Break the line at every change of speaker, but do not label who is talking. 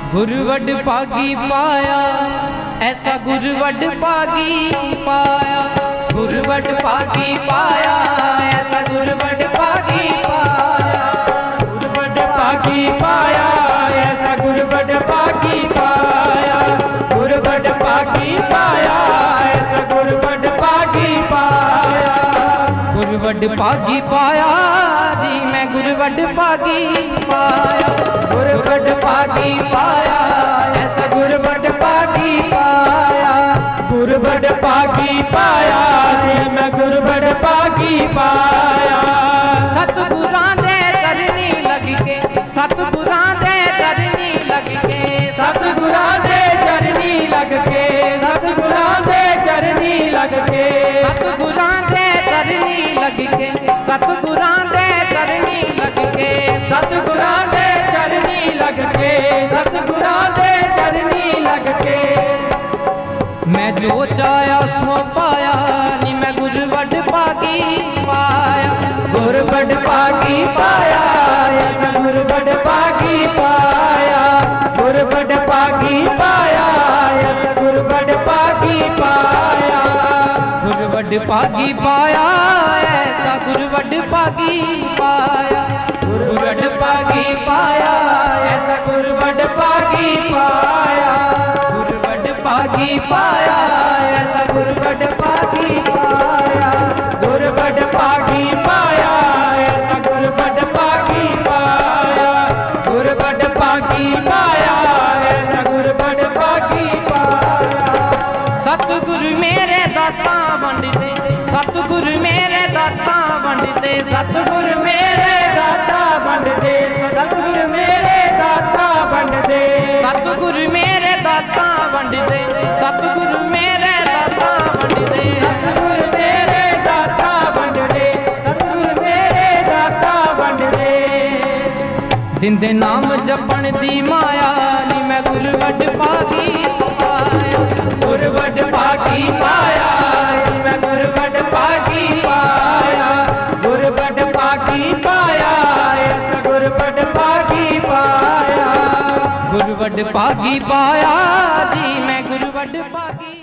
गुरु वड पागी पाया, ऐसा गुरु वड पागी पाया। गुरु वड पागी पाया, ऐसा गुरु वड पागी पाया। गुरु वड पागी पाया, ऐसा गुरु वड पागी पाया। गुरु वड पागी पाया, ऐसा गुरु वड पागी पाया। गुरु वड पागी पाया जी, मैं गुरु वड पागी पाया। गुरु वड पागी पाया, ऐसा गुरु वड पागी पाया। गुरु वड पागी पाया जी, मैं गुरु वड पागी पाया। सतगुरां दे चरनी लग के, सतगुरां दे चरनी लग के, सतगुरां दे चरनी लग के, सतगुरां दे चरनी लग के, सतगुरां दे चरनी लग के, सतगुरां दे चरनी लग के, सतगुरां दे चरनी लग के, सतगुरां दे चरनी लग के। मैं जो चाया सो पाया नी, मैं गुरु वड पागी पाया। गुरु वड पागी पाया, ऐसा गुरु वड पागी पाया। गुरु वड पागी पाया, ऐसा गुरु वड पागी पाया। गुरु वड पागी पाया, ऐसा गुरु वड पागी पाया। गुरु वड पागी पाया, ऐसा गुरु वड पागी पाया। गुरु वड पागी पाया, ऐसा गुरु वड पागी पाया। गुरु वड पागी पाया, ऐसा गुरु वड पागी पाया। गुरु वड पागी पाया, ऐसा गुरु वड पागी पाया। सतगुरु मेरे दाता वंडदे, सतगुरु मेरे दाता वंडदे, सतगुरु मेरे दाता वंडदे, सतगुरु मेरे दाता वंडदे, सतगुरु मेरे दाता वंडदे, सतगुरु मेरे दाता वंडदे, सतगुरु मेरे दाता वंडदे, सतगुरु मेरे दाता वंडदे। दिंदे नाम जपण दी माया नी, मैं गुरु वड पागी पाया। गुरु वड पागी पाया, मैं गुरु वड पागी पाया। गुरु वड पागी पाया, ऐसा गुरु वड पागी पाया। गुरु वड पागी पाया जी, मैं गुरु वड पागी